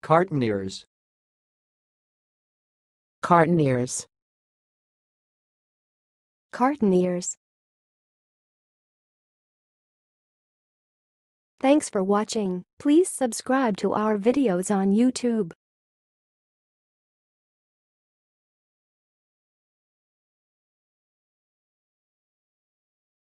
cartonniers, cartonniers, cartonniers. Thanks for watching. Please subscribe to our videos on YouTube.